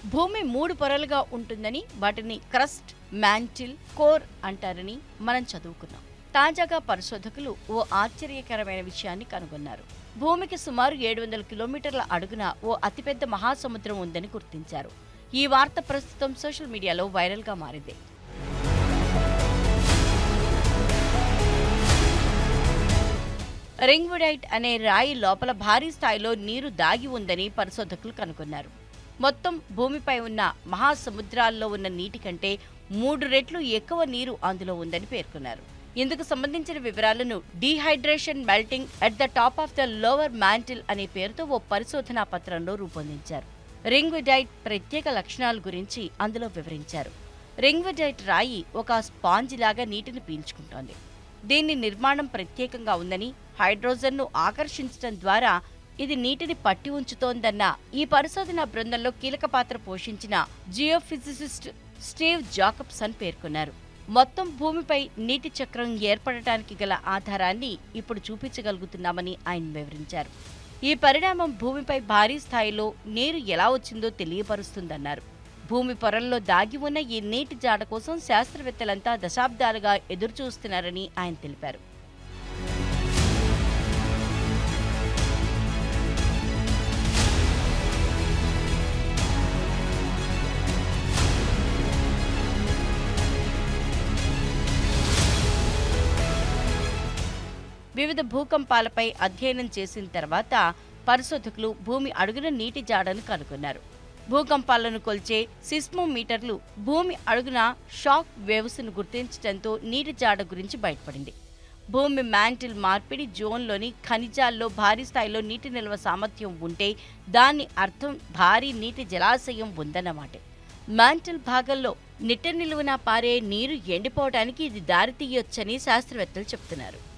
భూమి 3 పొరలుగా ఉంటుందని, వాటిని క్రస్ట్, మ్యాంటిల్, కోర్ అంటారని మనం చదువుకున్నాం. తాజాగా పరిశోధకులు ఓ ఆశ్చర్యకరమైన విషయాన్ని కనుగొన్నారు. భూమికి సుమారు 700 కిలోమీటర్ల అడుగున ఓ అతిపెద్ద మహాసముద్రం ఉందని గుర్తించారు. ఈ వార్త ప్రస్తుతం సోషల్ మీడియాలో వైరల్గా మారింది. రింగ్వుడైట్ అనే రాయి లోపల భారీ స్థాయిలో నీరు దాగి ఉందని పరిశోధకులు కనుగొన్నారు. మొత్తం భూమిపై ఉన్న మహాసముద్రాల్లో ఉన్న నీటి కంటే 3 రెట్లు ఎక్కువ నీరు అందులో ఉందని పేర్కొన్నారు. ఇందుకు సంబంధించిన వివరాలను dehydration melting at the top of the lower mantle అనే పేరుతో ఓ పరిశోధనా పత్రంలో రూపొందించారు. రింగ్వుడైట్ ప్రత్యేక లక్షణాల గురించి అందులో వివరించారు. రింగ్వుడైట్ రాయి ఒక స్పాంజ్ లాగా నీటిని పీల్చుకుంటోంది. దీని నిర్మాణం ప్రత్యేకంగా ఉందని, హైడ్రోజన్ను ఆకర్షించడం ద్వారా ఇది నీటిని పట్టి ఉంచుతోందన్న ఈ పరిశోధనా బృందంలో కీలక పాత్ర పోషించిన జియోఫిజిసిస్ట్ స్టీవ్ జాకబ్సన్ పేర్కొన్నారు. మొత్తం భూమిపై నీటి చక్రం ఏర్పడటానికి గల ఆధారాన్ని ఇప్పుడు చూపించగలుగుతున్నామని ఆయన వివరించారు. ఈ పరిణామం భూమిపై భారీ స్థాయిలో నీరు ఎలా వచ్చిందో తెలియపరుస్తుందన్నారు. భూమి పొరల్లో దాగి ఉన్న ఈ నీటి జాడ కోసం శాస్త్రవేత్తలంతా దశాబ్దాలుగా ఎదురుచూస్తున్నారని ఆయన తెలిపారు. వివిధ భూకంపాలపై అధ్యయనం చేసిన తర్వాత పరిశోధకులు భూమి అడుగున నీటి జాడను కనుగొన్నారు. భూకంపాలను కొల్చే సిస్మోమీటర్లు భూమి అడుగున షాక్ వేవ్స్ను గుర్తించడంతో నీటి జాడ గురించి బయటపడింది. భూమి మ్యాంటిల్ మార్పిడి జోన్లోని ఖనిజాల్లో భారీ స్థాయిలో నీటి నిల్వ సామర్థ్యం ఉంటే దాని అర్థం భారీ నీటి జలాశయం ఉందన్నమాట. మ్యాంటిల్ భాగంలో నిట్ట నిలువున పారే నీరు ఎండిపోవడానికి ఇది దారితీయొచ్చని శాస్త్రవేత్తలు చెబుతున్నారు.